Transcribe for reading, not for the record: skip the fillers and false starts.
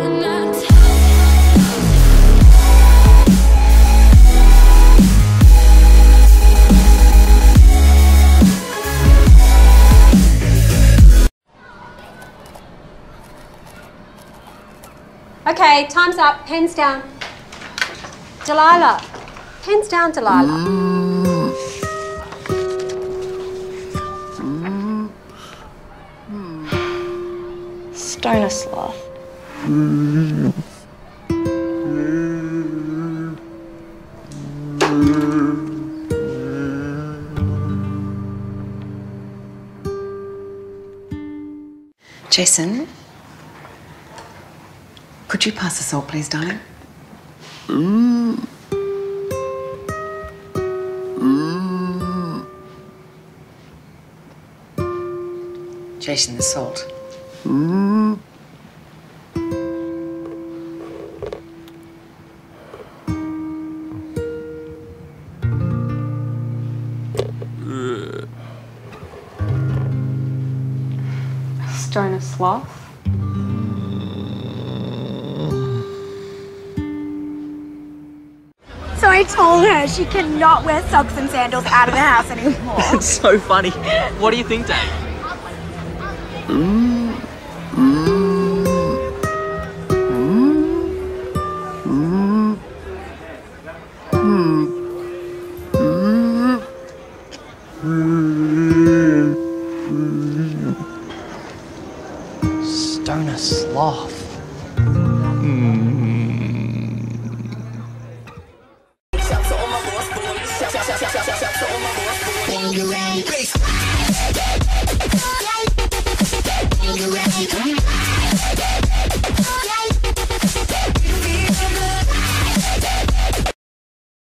Okay, time's up. Pens down. Delilah. Pens down, Delilah. Stoner Sloth. Jason, could you pass the salt, please, darling? Jason, the salt. Stoner Sloth. So I told her she cannot wear socks and sandals out of the house anymore. It's so funny. What do you think, Dave? Stoner Sloth. Are you ready?